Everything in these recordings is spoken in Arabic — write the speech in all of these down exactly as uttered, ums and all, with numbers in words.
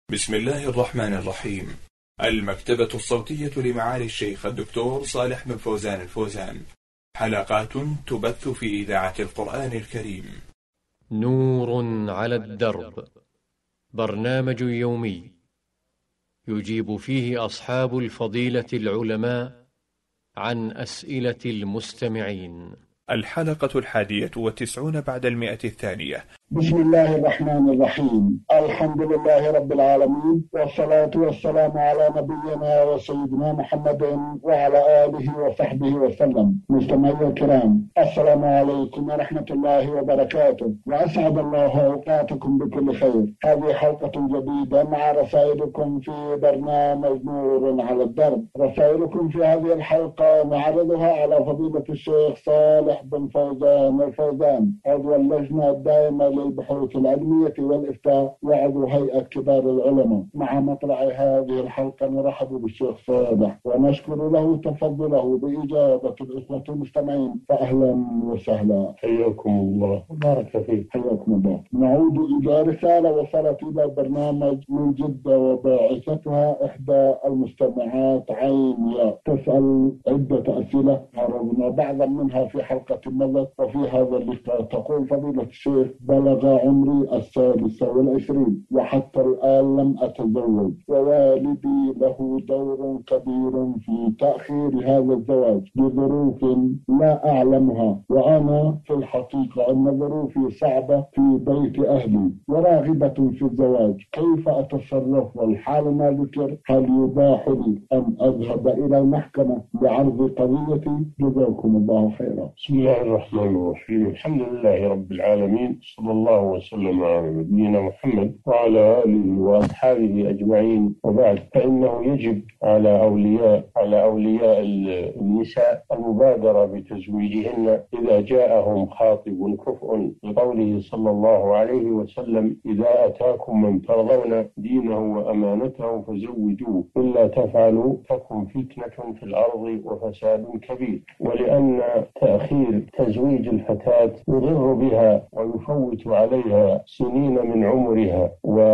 بسم الله الرحمن الرحيم. المكتبة الصوتية لمعالي الشيخ الدكتور صالح بن فوزان الفوزان، حلقات تبث في إذاعة القرآن الكريم. نور على الدرب، برنامج يومي يجيب فيه أصحاب الفضيلة العلماء عن أسئلة المستمعين. الحلقة الحادية والتسعون بعد المئة الثانية. بسم الله الرحمن الرحيم. الحمد لله رب العالمين، والصلاة والسلام على نبينا وسيدنا محمد وعلى آله وصحبه وسلم. مستمعي الكرام، السلام عليكم ورحمة الله وبركاته، وأسعد الله أوقاتكم بكل خير. هذه حلقة جديدة مع رسائلكم في برنامج نور على الدرب. رسائلكم في هذه الحلقة نعرضها على فضيلة الشيخ صالح بن فوزان الفوزان، عضو اللجنة الدائمة للبحوث العلمية والإفتاء وعضو هيئة كبار العلماء. مع مطلع هذه الحلقة نرحب بالشيخ صالح ونشكر له تفضله بإجابة الإخوة المستمعين، فأهلا وسهلا. حياكم الله وبارك فيك. حياكم الله. نعود إلى رسالة وصلت إلى البرنامج من جدة، وباعثتها إحدى المستمعات عين يا، تسأل عدة أسئلة عرضنا بعضا منها في حلقة مضت وفي هذا اللقاء. تقول فضيلة الشيخ: بلغ عمري السادسة والعشرين وحتى الآن لم أتزوج، ووالدي له دور كبير في تأخير هذا الزواج لظروف لا أعلمها، وأنا في الحقيقة أن ظروفي صعبة في بيت أهلي وراغبة في الزواج. كيف أتصرف والحال ما ذكر؟ هل يباح لي أن أذهب إلى المحكمة بعرض قضيتي؟ جزاكم الله خيرا. بسم الله الرحمن الرحيم. الحمد لله رب العالمين، صلى الله وسلم على نبينا محمد وعلى آله وأصحابه أجمعين، وبعد. فإنه يجب على أولياء على أولياء النساء المبادرة بتزويجهن إذا جاءهم خاطب كفء، لقوله صلى الله عليه وسلم: إذا أتاكم من ترضون دينه وأمانته فزوجوه، إلا تفعلوا تكن فتنة في الأرض وفساد كبير. ولأن تأخير تزويج الفتاة يضر بها ويفوت عليها سنين من عمرها،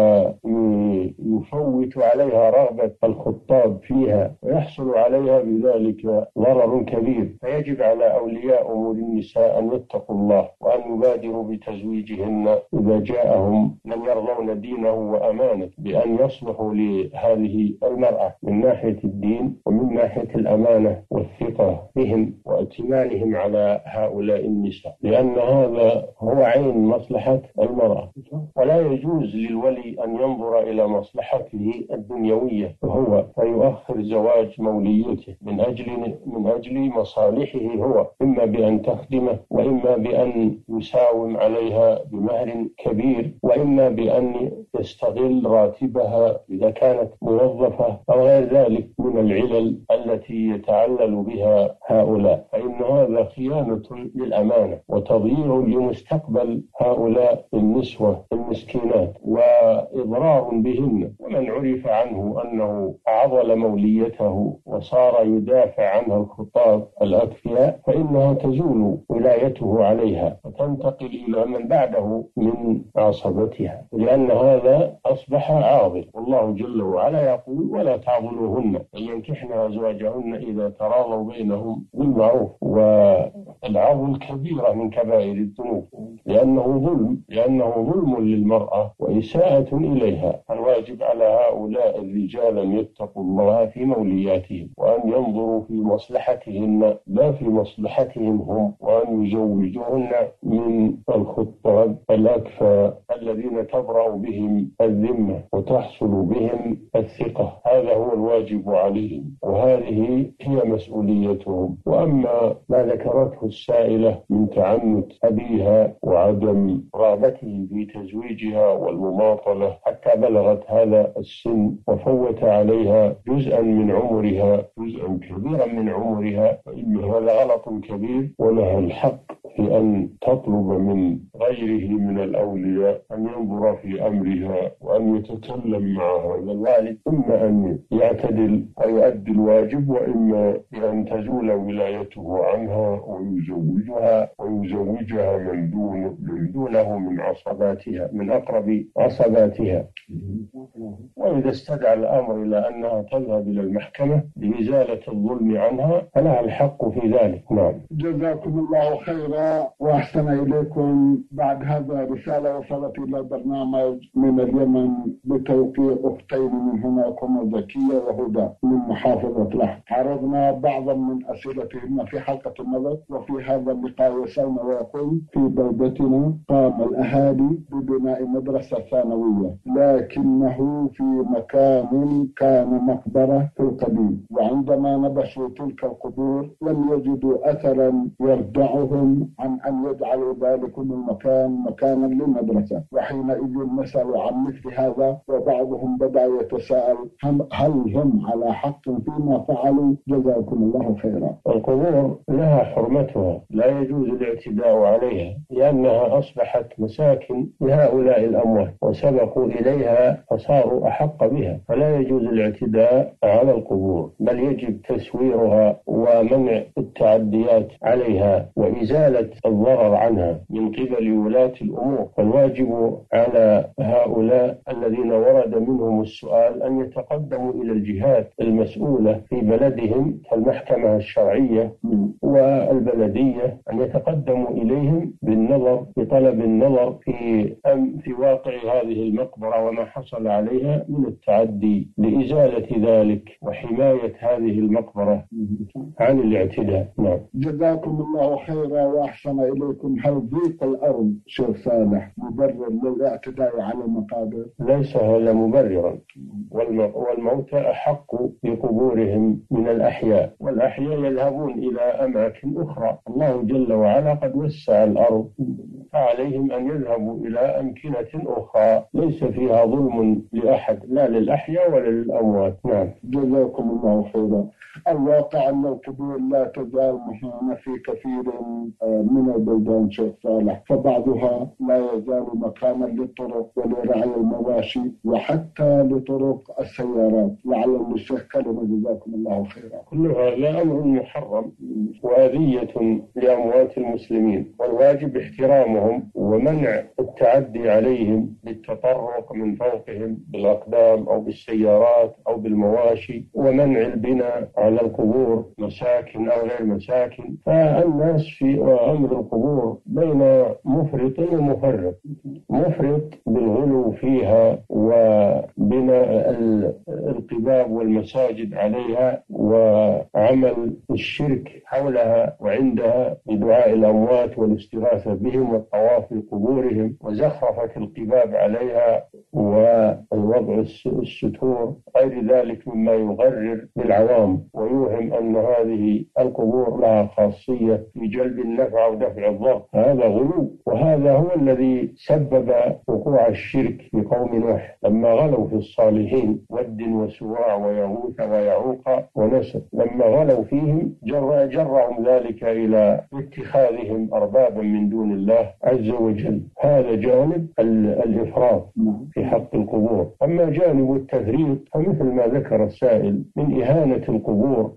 ويفوت عليها رغبة الخطاب فيها، ويحصل عليها بذلك ضرر كبير. فيجب على أولياء أمور النساء أن يتقوا الله وأن يبادروا بتزويجهن إذا جاءهم من يرضون دينه وأمانته، بأن يصلحوا لهذه المرأة من ناحية الدين ومن ناحية الأمانة والثقة بهم وائتمانهم على هؤلاء النساء، لأن هذا هو عين مصلحة المرأة. ولا يجوز للولي أن ينظر إلى مصلحته الدنيوية هو فيؤخر زواج موليته من أجل من أجل مصالحه هو، إما بأن تخدمه، وإما بأن يساوم عليها بمهر كبير، وإما بأن يستغل راتبها إذا كانت موظفة أو غير ذلك من العلل التي يتعلل بها هؤلاء. فإن هذا خيانة للأمانة وتضييع لمستقبل هؤلاء النسوة المسكينات وإضرار بهن. ومن عرف عنه أنه عضل موليته وصار يدافع عنها الخطاب الأكفياء، فإنها تزول ولايته عليها وتنتقل إلى من بعده من عصبتها، لأن هذا أصبح عاضل. والله جل وعلا يقول: ولا تعضلوهن أن ينكحن أزواجهن إذا تراضوا بينهم بالمعروف. والعضل كبيرة من كبائر الذنوب، لأنه ظلم لأنه ظلم للمرأة وإساءة إليها. الواجب على هؤلاء الرجال أن يتقوا الله في مولياتهم، وأن ينظروا في مصلحتهن لا في مصلحتهم هم، وأن يزوجوهن من الخطاب الأكفاء الذين تبرأ بهم الذمة وتحصل بهم الثقة. هذا هو الواجب عليهم، وهذه هي مسؤوليتهم. وأما ما ذكرته السائلة من تعنت أبيها وعدم رغبته في تزويجها والمماطلة حتى بلغت هذا السن وفوت عليها جزءا من عمرها جزءا كبيرا من عمرها، فإن هذا غلط كبير ولها الحق في أن تطلب من غيره من الأولياء أن ينظر في أمرها وأن يتكلم مع هذا الوالد، إما أن يعتدل ويؤدي الواجب، وإما بأن تزول ولايته عنها ويزوجها ويزوجها من دون من دونه من عصباتها، من أقرب عصباتها. وإذا استدعى الأمر إلى أنها تذهب إلى المحكمة لإزالة الظلم عنها فلها الحق في ذلك. نعم. جزاكم الله خيرا وأحسن إليكم. بعد هذا رسالة وصلت إلى البرنامج من اليمن بتوقيع أختين من هناكم، زكية وهدى من محافظة لحج. عرضنا بعضا من أسئلتهن في حلقة الماضية، وفي هذا اللقاء يسألنا ويقول: في بلدتنا قام الأهالي ببناء مدرسة ثانوية، لكنه في مكان كان مقبرة في القديم، وعندما نبشوا تلك القبور لم يجدوا أثرا يردعهم عن أن يجعلوا ذلك المكان مكانا للمدرسة. وحينئذ نسأل عن مثل هذا، وبعضهم بدأ يتساءل هل هم على حق فيما فعلوا؟ جزاكم الله خيرا. القبور لها حرمتها، لا يجوز الاعتداء عليها، لأنها أصبحت مساكن لهؤلاء الأموات وسبقوا إليها فصاروا أحق بها، فلا يجوز الاعتداء على القبور، بل يجب تسويرها ومنع التعديات عليها وإزالة الضرر عنها من قبل ولاة الأمور. فالواجب على هؤلاء الذين ورد منهم السؤال أن يتقدموا إلى الجهات المسؤولة في بلدهم كالمحكمة الشرعية والبلدية، أن يتقدموا إليهم بالنظر بطلب النظر في أم في واقع هذه المقبرة وما حصل عليها من التعدي، لإزالة ذلك وحماية هذه المقبرة عن الاعتداء. نعم. جزاكم الله خيرا وأحسن إليكم. هل ضيق الأرض شيخ صالح مبرر للاعتداء على المقابر؟ ليس هذا مبررا، والموتى أحق بقبورهم من الأحياء، والأحياء يذهبون إلى أماكن أخرى. الله جل وعلا قد وسع الأرض، فعليهم أن يذهبوا إلى أمكنة أخرى ليس فيها ظلم لأحد، لا للأحياء ولا للأموات. نعم. جزاكم الله خيرا. الواقع أن القبور لا تزال مهمة في كثير من البلدان شيخ صالح، فبعضها لا يزال مكانا للطرق ولرعي المواشي وحتى لطرق السيارات. لعل الشيخ كلمة. جزاكم الله خيرا. كل هذا أمر محرم وأذية لأموات المسلمين، والواجب احترامهم ومنع التعدي عليهم بالتطرق من فوقهم بالأقدام أو بالسيارات أو بالمواشي، ومنع البناء على القبور مساكن أو غير مساكن. فالناس في أمر القبور بين مفرط ومفرط، مفرط بالغلو فيها وبناء القباب والمساجد عليها وعمل الشرك حولها وعندها بدعاء الأموات والاستغاثة بهم والطواف في قبورهم وزخرفة القباب عليها والوضع الستور، غير ذلك مما يغرر بالعوام ويوهم أن هذه القبور لها خاصية في جلب النفع ودفع الضر. هذا غلو، وهذا هو الذي سبب وقوع الشرك في قوم نوح لما غلوا في الصالحين ود وسواع ويغوث ويعوق ونسر، لما غلوا فيهم جر جرهم ذلك إلى اتخاذهم أربابا من دون الله عز وجل. هذا جانب الإفراط في حق القبور. أما جانب التفريط فمثل ما ذكر السائل من إهانة القبور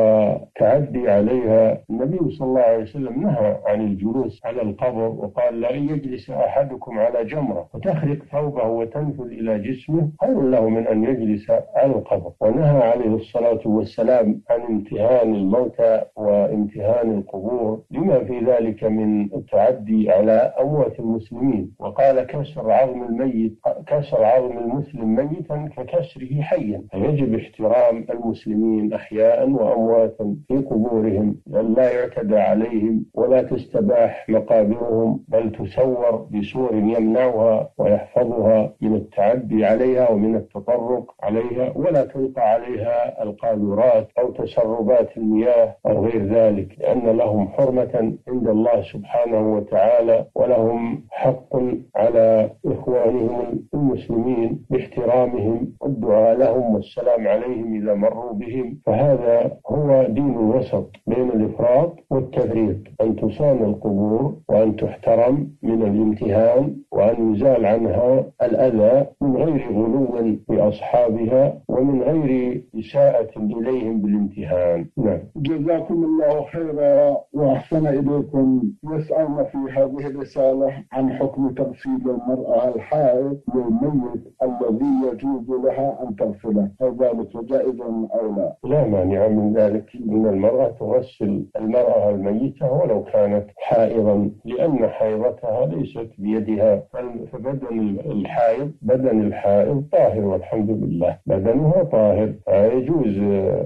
وتعدي عليها، النبي صلى الله عليه وسلم نهى عن الجلوس على القبر وقال: لا يجلس أحدكم على جمرة وتخرق ثوبه وتنفذ إلى جسمه خير له من أن يجلس على القبر. ونهى عليه الصلاة والسلام عن امتهان الموتى وامتهان القبور لما في ذلك من التعدي على أموات المسلمين، وقال: كسر عظم الميت كسر عظم المسلم ميتا ككسره حيا. فيجب احترام المسلمين أحياء وأمواتا في قبورهم، لا يعتدى عليهم ولا تستباح مقابرهم، بل تسور بسور يمنعها ويحفظها من التعدي عليها ومن التطرق عليها، ولا تلقى عليها القاذورات أو تسربات المياه أو غير ذلك، لأن لهم حرمة عند الله سبحانه وتعالى، ولهم حق على إخوانهم المسلمين باحترامهم والدعاء لهم والسلام عليهم إذا مروا بهم. فهذا هو دين الوسط بين بين الإفراط والتفريط، أن تصان القبور وأن تحترم من الامتهان وأن يزال عنها الأذى من غير غلو بأصحابها ومن غير إساءة إليهم بالامتهان. نعم. جزاكم الله خيرا وأحسن إليكم. يسألنا في هذه الرسالة عن حكم تغسيل المرأة الحائض للميت الذي يجوز لها أن تغسله، هل ذلك جائز أو لا؟ لا مانع من ذلك، إن المرأة تغسل المرأة الميتة ولو كانت حائضا، لأن حيضتها ليست بيدها، فبدن الحائض بدن الحائض طاهر والحمد لله، بدنها طاهر، فيجوز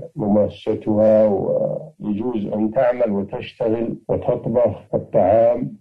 مماستها ويجوز أن تعمل وتشتغل وتطبخ الطعام،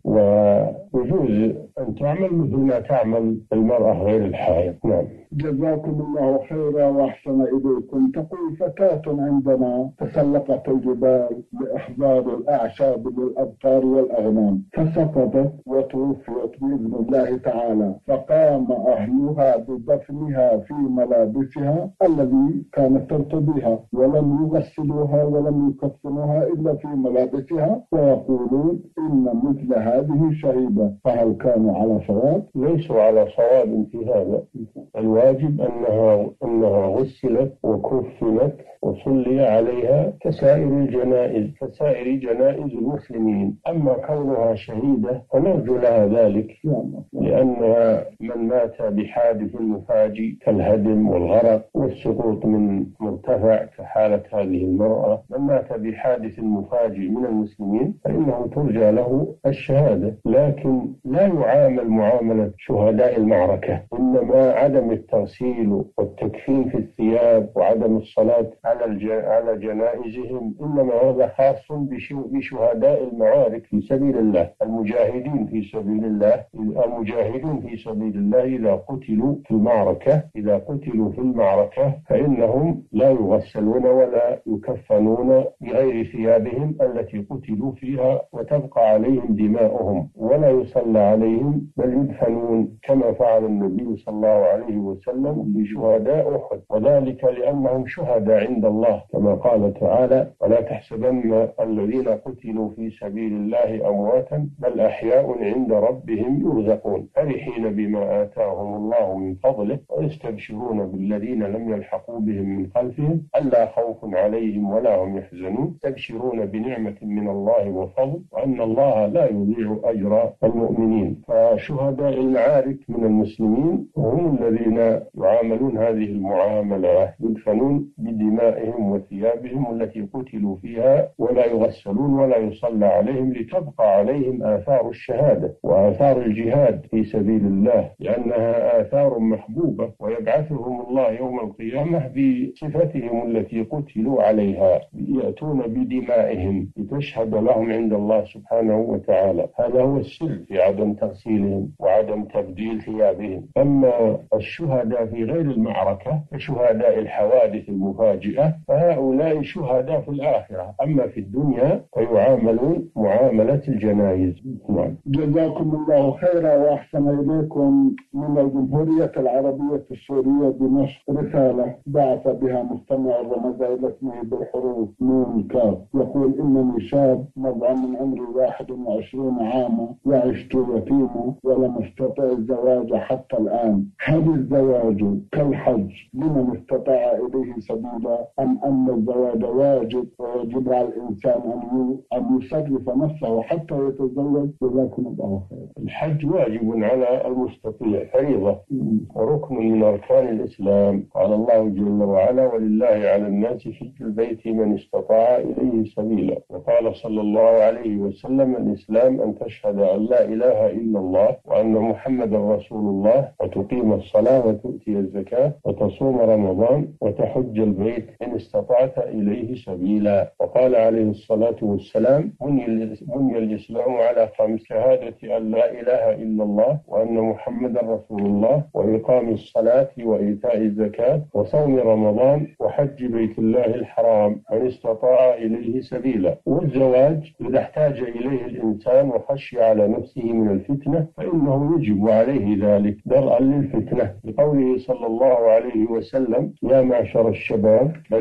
ويجوز أن تعمل مثل ما تعمل المرأة غير الحائض. نعم. جزاكم الله خيرا وأحسن إليكم. تقول فتاة عندنا تسلقت الجبال لإحضار الأعشاب للأبقار والأغنام فسقطت وتوفيت بإذن الله تعالى، فقام أهلها بدفنها في ملابسها الذي كانت ترتديها ولم يغسلوها ولم يكفنوها إلا في ملابسها، ويقولون إن مثل هذه شهيدة، فهل كانوا على صواب؟ ليسوا على صواب في هذا. الواجب أنها أنها غسلت وكفنت وصلي عليها كسائر الجنائز كسائر جنائز المسلمين. أما كونها شهيدة فنرجو لها ذلك، لأن من مات بحادث مفاجئ كالهدم والغرق والسقوط من مرتفع كحالة هذه المرأة، من مات بحادث مفاجئ من المسلمين فإنه ترجى له الشهادة، لكن لا يعامل معاملة شهداء المعركة، إنما عدم التغسيل والتكفين في الثياب وعدم الصلاة على على جنائزهم إنما هذا خاص بشهداء المعارك في سبيل الله، المجاهدين في سبيل الله. المجاهدون في سبيل الله إذا قتلوا في المعركة إذا قتلوا في المعركة فإنهم لا يغسلون ولا يكفنون بغير ثيابهم التي قتلوا فيها، وتبقى عليهم دماؤهم ولا يصلى عليهم، بل يدفنون كما فعل النبي صلى الله عليه وسلم بشهداء أحد، وذلك لأنهم شهداء عند الله كما قال تعالى: ولا تحسبن الذين قتلوا في سبيل الله أمواتا بل أحياء عند ربهم يرزقون فرحين بما آتاهم الله من فضله ويستبشرون بالذين لم يلحقوا بهم من خلفهم ألا خوف عليهم ولا هم يحزنون يستبشرون بنعمة من الله وفضل وأن الله لا يضيع أجر المؤمنين. فشهداء المعارك من المسلمين هم الذين يعاملون هذه المعاملة، يدفنون بدمائهم وثيابهم التي قتلوا فيها ولا يغسلون ولا يصلى عليهم، لتبقى عليهم آثار الشهادة وآثار الجهاد في سبيل الله، لأنها آثار محبوبة، ويبعثهم الله يوم القيامة بصفتهم التي قتلوا عليها، يأتون بدمائهم لتشهد لهم عند الله سبحانه وتعالى. هذا هو السر في عدم تغسيلهم وعدم تبديل ثيابهم. أما الشهداء في غير المعركة كشهداء الحوادث المفاجئة فهؤلاء شهداء في الآخرة، أما في الدنيا فيعاملون معاملة الجنائز. نعم. جزاكم الله خيرا وأحسن إليكم. من الجمهورية العربية السورية دمشق رسالة بعث بها مستمع رمضان اسمه بالحروف نون كاف، يقول: إنني شاب مضى من عمري واحد وعشرين عاما وعشت يتيما ولم استطع الزواج حتى الآن، هل الزواج كالحج لمن استطاع إليه سبيلا أم أن الزواج واجب ويجب على الإنسان أن أن يصرف نفسه حتى يتزوج؟ جزاكم الله خير. الحج واجب على المستطيع، فريضة وركن من أركان الإسلام. قال الله جل وعلا: ولله على الناس حج البيت من استطاع إليه سبيلا. وقال صلى الله عليه وسلم: الإسلام أن تشهد أن لا إله إلا الله وأن محمد رسول الله وتقيم الصلاة وتؤتي الزكاة وتصوم رمضان وتحج البيت إن استطعت إليه سبيلا. وقال عليه الصلاة والسلام: بني الإسلام على خمس: شهادة أن لا إله إلا الله وأن محمد رسول الله وإقام الصلاة وإيتاء الزكاة وصوم رمضان وحج بيت الله الحرام من استطاع إليه سبيلا. والزواج إذا احتاج إليه الإنسان وخشي على نفسه من الفتنة فإنه يجب عليه ذلك درءا للفتنة، لقوله صلى الله عليه وسلم: يا معشر الشباب من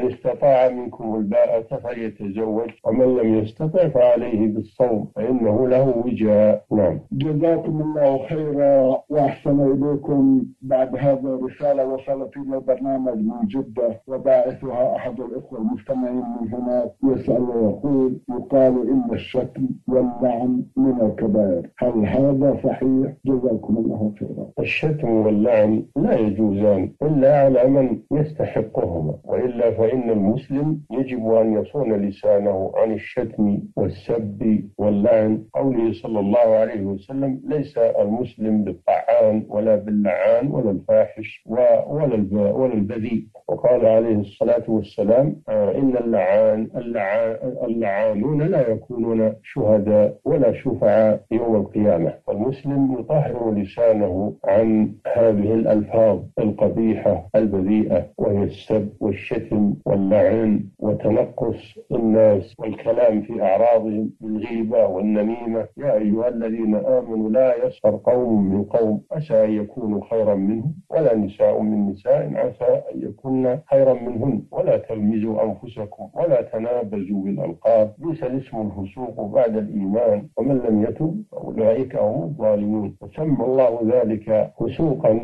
استطاع منكم الباءة فليتزوج ومن لم يستطع فعليه بالصوم فإنه له وجاء. نعم. جزاكم الله خيرا وأحسن إليكم. بعد هذا رسالة وصلت إلى البرنامج من جدة وباعثها أحد الإخوة المستمعين من هناك يسأل ويقول: يقال إن الشتم واللعن من الكبائر، هل هذا صحيح؟ جزاكم الله خيرا. الشتم واللعن لا يجوزان إلا على من يستحقهما، وإلا فإن المسلم يجب أن يصون لسانه عن الشتم والسب واللعن. قوله صلى الله عليه وسلم: ليس المسلم بالطعان ولا باللعان ولا الفاحش ولا ولا البذيء. وقال عليه الصلاة والسلام: إن اللعان اللعان اللعانون لا يكونون شهداء ولا شفعاء يوم القيامة. فالمسلم يطهر لسانه عن هذه الألفاظ القبيحة البذيئة، وهي السب والشتم واللعن وتنقص الناس والكلام في أعراضهم بالغيبة والنميمة. يا أيها الذين آمنوا لا يسخر قوم من قوم عسى أن يكونوا خيرا منهم ولا نساء من نساء عسى أن يكون خيرا منهن ولا تلمزوا أنفسكم ولا تنابزوا بالألقاب بئس الاسم الفسوق بعد الإيمان ومن لم يتب فأولئك هم الظالمون. وسمى الله ذلك فسوقا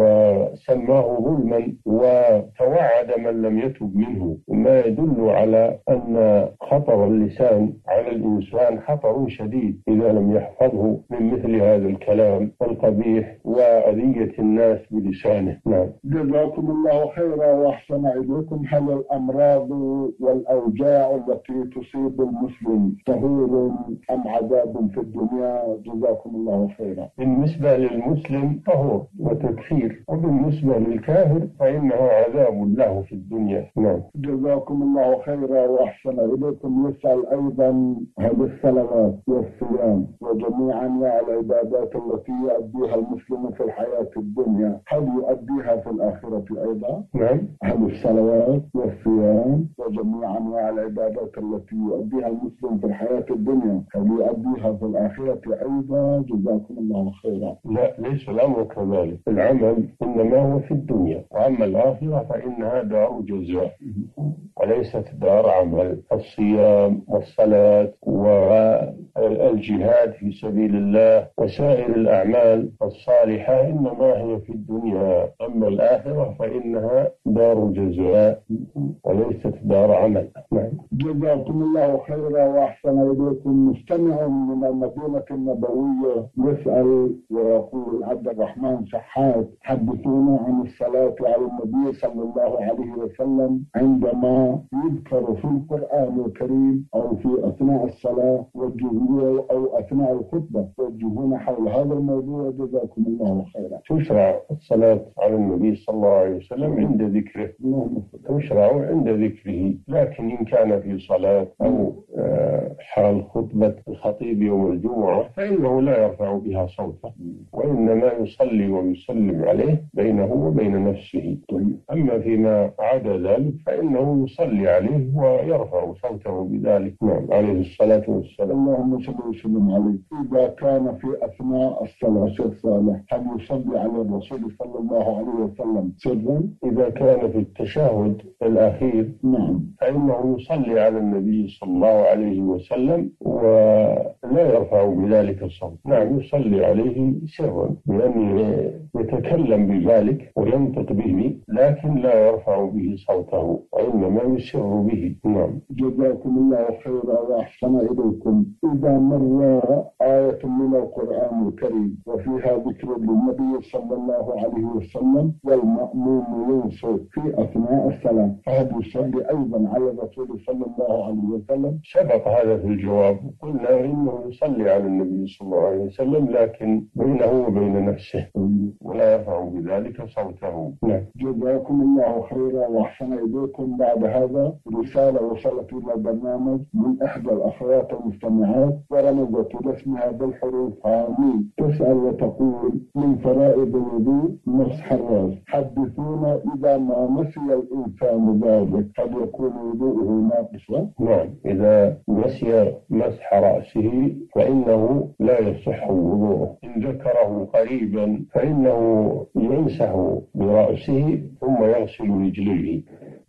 وسماه ظلما وتوعد من لم يتب منه، ما يدل على أن خطر اللسان على الإنسان خطر شديد إذا لم يحفظه من مثل هذا الكلام القبيح وأذية الناس بلسانه. نعم. جزاكم الله خيرا وأحسن إليكم. هل الأمراض والأوجاع التي تصيب المسلم طهور أم عذاب في الدنيا؟ جزاكم الله خيرا. بالنسبة للمسلم طهور وتكفير، وبالنسبة للكافر فإنه عذاب له في الدنيا. نعم. جزاكم الله خيرا وأحسن إليكم. يسأل أيضا: هل الصلوات والصيام وجميع أنواع العبادات التي يؤديها المسلم في الحياة الدنيا هل يؤديها في الآخرة أيضا؟ نعم. هل الصلوات والصيام وجميع أنواع العبادات التي يؤديها المسلم في الحياة الدنيا هل يؤديها في الآخرة أيضا؟ جزاكم الله خيرا. لا، ليس الأمر كذلك. العمل إنما هو في الدنيا، وأما الآخرة فإنها دار جزاء وليست دار عمل. الصيام والصلاة والجهاد في سبيل الله وسائر الأعمال الصالحة إنما هي في الدنيا، أما الآخرة فإنها دار جزاء وليست دار عمل. نعم. جزاكم الله خيرا وأحسن إليكم. مستمع من المدينة النبوية يسأل ويقول: عبد الرحمن شحات، حدثونا عن الصلاة على النبي صلى الله عليه وسلم عندما يذكر في القرآن الكريم أو في أثناء الصلاة وجهوه أو أثناء الخطبة، وجهونا حول هذا الموضوع. جزاكم الله خيرا. تشرع الصلاة على النبي صلى الله عليه وسلم عند ذكره، تشرع عند ذكره، لكن إن كان في صلاة أو حال خطبة الخطيب يوم الجمعة فإنه لا يرفع بها صوته، وإنما يصلي ويسلم عليه بينه وبين نفسه. أما فيما عدا ذلك فإنه يصلي عليه ويرفع صوته بذلك. نعم. عليه الصلاة والسلام. اللهم صل وسلم عليه. إذا كان في أثناء الصلاة شيخ صالح هل يصلي على الرسول صلى الله عليه وسلم سرا؟ إذا كان في التشهد الأخير نعم فإنه يصلي على النبي صلى الله عليه وسلم ولا يرفع بذلك الصوت. نعم، يصلي عليه سرا بأن يتكلم بذلك وينطق به، لكن لا يرفع به صوته وإنما يسر به. نعم. جزاكم الله خيرا وأحسن إليكم. إذا مر آية من القرآن الكريم وفيها ذكر للنبي صلى الله عليه وسلم والمأموم ينصت في أثناء الصلاة فهل يصلي أيضا على الرسول صلى الله عليه وسلم؟ سبق هذا في الجواب، قلنا إنه يصلي على النبي صلى الله عليه وسلم لكن بينه وبين نفسه ولا يرفع بذلك صوته. نعم. جزاكم الله خيرا وأحسن إليكم. بعد هذا رسالة وصلت إلى البرنامج من إحدى الأخوات المستمعات ورمزت لاسمها بالحروف آمين. تسأل وتقول: من فرائض الوضوء مسح الرأس، حدثونا إذا ما نسي الإنسان ذلك هل يكون وضوءه ناقصا؟ نعم، إذا نسي مسح رأسه فإنه لا يصح وضوءه. إن ذكره قريبا فإنه يمسح برأسه ثم يغسل رجليه،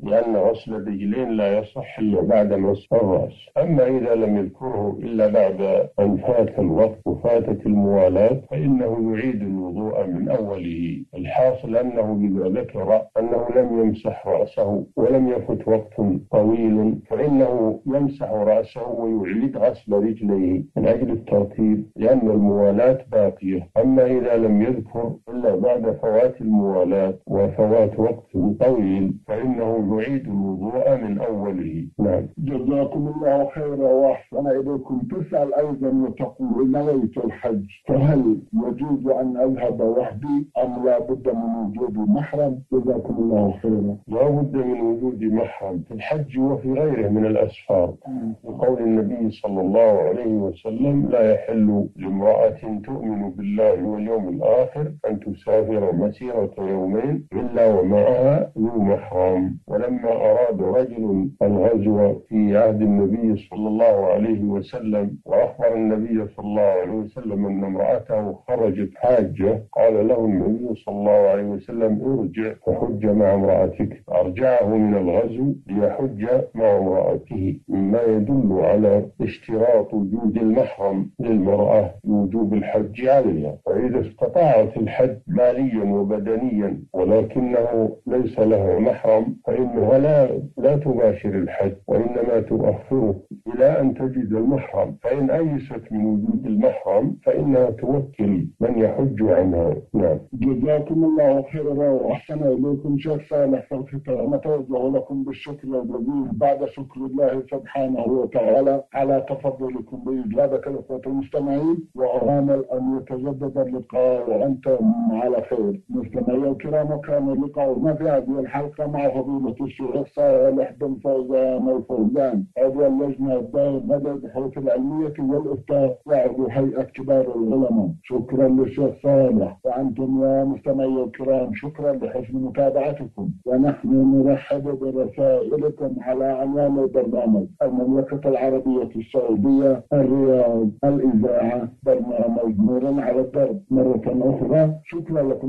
لأن غسل الرجلين لا يصح إلا بعد مسح الرأس. أما إذا لم يذكره إلا بعد أن فات الوقت وفاتت الموالاة فإنه يعيد الوضوء من أوله. الحاصل أنه إذا ذكر أنه لم يمسح رأسه ولم يفت وقت طويل فإنه يمسح رأسه ويعيد غسل رجليه من أجل الترتيب لأن الموالاة باقية. أما إذا لم يذكر إلا بعد فوات الموالاة وفوات وقت طويل فإنه يعيد الوضوء من أوله. نعم. جزاكم الله خيرا وأحسن إليكم. تسأل أيضا وتقول نويت الحج فهل يجوز أن أذهب وحدي أم لا بد من وجود محرم؟ جزاكم الله خيرا. لا بد من وجود محرم في الحج وفي غيره من الأسفار وقول النبي صلى الله عليه وسلم لا يحل لامرأة تؤمن بالله واليوم الآخر أن تسافر مسيرة يومين إلا ومعها ذو محرم. ولما أراد رجل الغزو في عهد النبي صلى الله عليه وسلم وأخبر النبي صلى الله عليه وسلم أن امرأته خرجت حاجة قال له النبي صلى الله عليه وسلم ارجع فحج مع امرأتك. أرجعه من الغزو ليحج مع امرأته مما يدل على اشتراط وجود المحرم للمرأة وجوب الحج عليها. فإذا استطاعت الحج ماليا وبدنيا ولكنه ليس له محرم فإنها لا, لا تباشر الحج وإنما تؤخره إلى أن تجد المحرم. فإن أيست من وجود المحرم فإنها توكل من يحج عنها. نعم. جزاكم الله خيرا وأحسن إليكم. شيخ صالح في الختام نتوجه لكم بالشكر الجزيل بعد شكر الله سبحانه وتعالى على تفضلكم بإجابة الأخوة المستمعين وأمل أن يتجدد اللقاء وأنتم على خير. مستمعي الكرام كان لقاؤنا في هذه الحلقة مع فضيلة الشيخ صالح بن فوزان الفوزان عضو اللجنة الدائمة للبحوث العلمية والإفتاء وعضو هيئة كبار العلماء. شكرا للشيخ صالح. وأنتم يا مستمعي الكرام شكرا لحسن متابعتكم ونحن نرحب برسائلكم على عنوان البرنامج المملكة العربية السعودية الرياض الإذاعة برنامج نور على الدرب. مرة أخرى شكرا لكم.